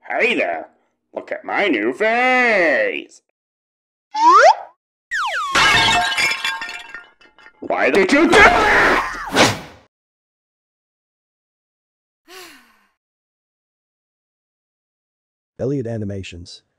Hey there! Look at my new vase! Why did you do that? Elliot Animations.